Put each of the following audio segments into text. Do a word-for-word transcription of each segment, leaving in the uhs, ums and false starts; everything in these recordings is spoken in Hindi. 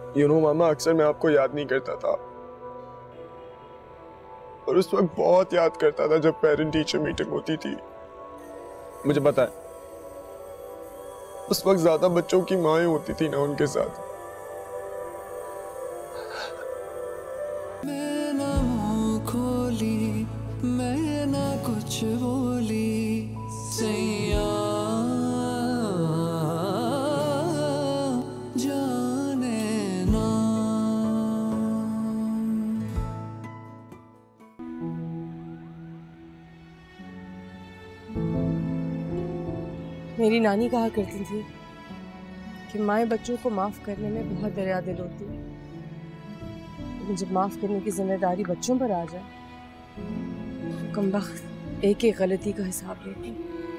यू नो मामा, अक्सर मैं आपको याद नहीं करता था और उस वक्त बहुत याद करता था जब पेरेंट टीचर मीटिंग होती थी। मुझे पता है उस वक्त ज्यादा बच्चों की माएँ होती थी ना उनके साथ। मैं ना मुँह खोली, मैं ना कुछ बोली, सैया जाने ना। मेरी नानी कहा करती थी कि माएँ बच्चों को माफ करने में बहुत दरिया दिल होती है, लेकिन जब माफ करने की जिम्मेदारी बच्चों पर आ जाए तो कमबख्त एक एक गलती का हिसाब लेती।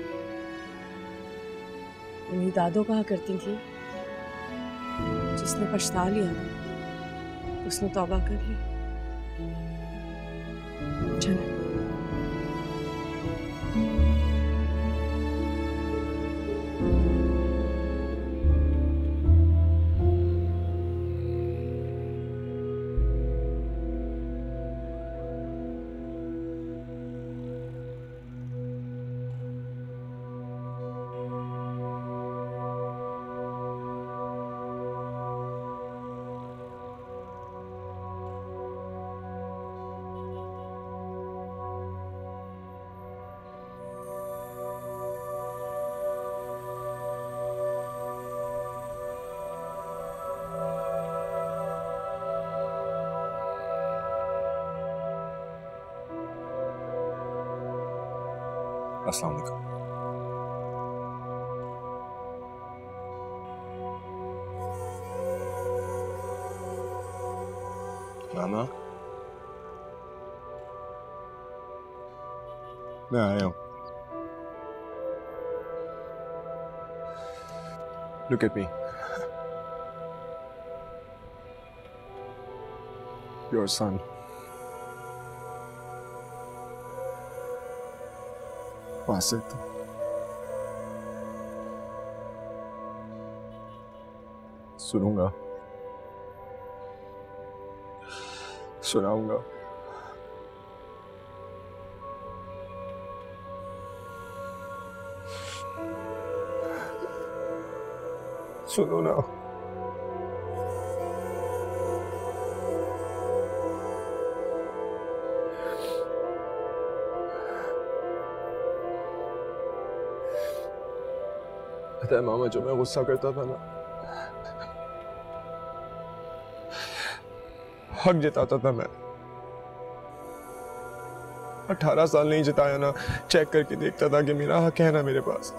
मेरी दादो कहा करती थी जिसने पछता लिया ना उसने तौबा कर ली। चलो अस्सलाम वालेकुम। मामा, मैं आया हूँ। Look at me. Your son. वासित। सुनूंगा, सुनाऊंगा। सुनो ना। पता है मामा, जो मैं गुस्सा करता था ना, हक जताता था मैं। अठारह साल नहीं जिताया ना, चेक करके देखता था कि मेरा हक है ना मेरे पास।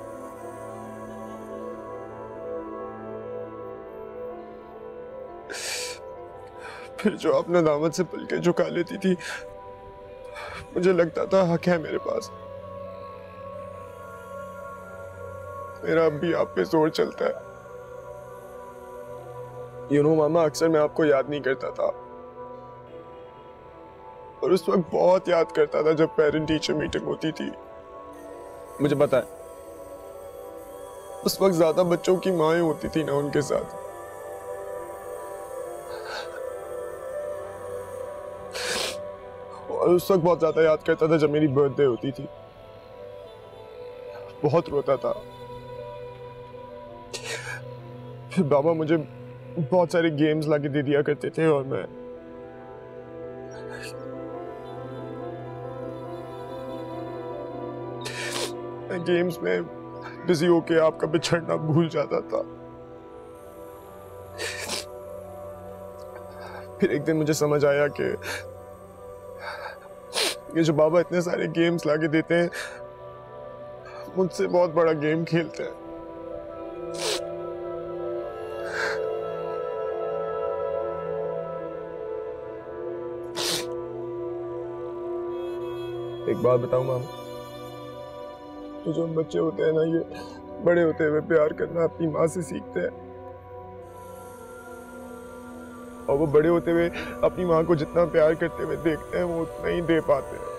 फिर जो अपना दामद से पलके झुका लेती थी, मुझे लगता था हक है मेरे पास। मेरा अब भी आप पे जोर चलता है। यू नो मामा, अक्सर मैं आपको याद नहीं करता था और उस वक्त बहुत याद करता था जब पेरेंट टीचर मीटिंग होती थी। मुझे पता है उस वक्त ज्यादा बच्चों की माएँ होती थी ना उनके साथ। और उस वक्त बहुत ज्यादा याद करता था जब मेरी बर्थडे होती थी। बहुत रोता था। फिर बाबा मुझे बहुत सारे गेम्स लाके दे दिया करते थे और मैं मैं गेम्स में बिजी होके आपका बिछड़ना भूल जाता था। फिर एक दिन मुझे समझ आया कि ये जो बाबा इतने सारे गेम्स लाके देते हैं, मुझसे बहुत बड़ा गेम खेलते हैं। एक बात बताऊं मामा, तो जो बच्चे होते हैं ना, ये बड़े होते हुए प्यार करना अपनी माँ से सीखते हैं और वो बड़े होते हुए अपनी माँ को जितना प्यार करते हुए देखते हैं वो उतना ही दे पाते हैं।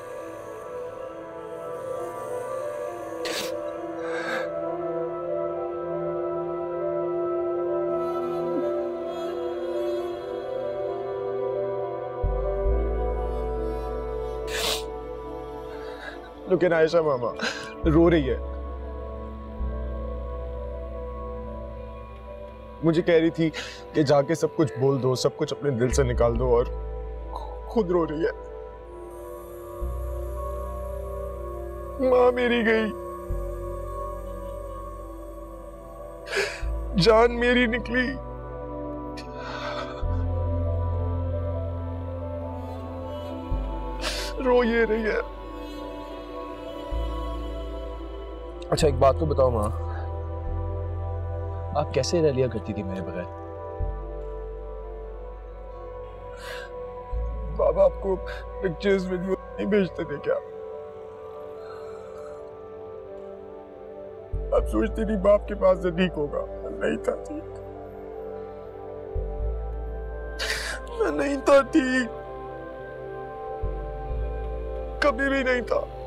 लेकिन आयशा मामा रो रही है। मुझे कह रही थी कि जाके सब कुछ बोल दो, सब कुछ अपने दिल से निकाल दो, और खुद रो रही है। माँ मेरी गई, जान मेरी निकली। रो ये रही है। अच्छा एक बात तो बताओ माँ, आप कैसे रह लिया करती थी मेरे बगैर? बाबा आपको पिक्चर्स वीडियो नहीं भेजते थे क्या? आप सोचती थी बाप के पास से ठीक होगा, नहीं था ठीक। मैं नहीं था ठीक, कभी भी नहीं था।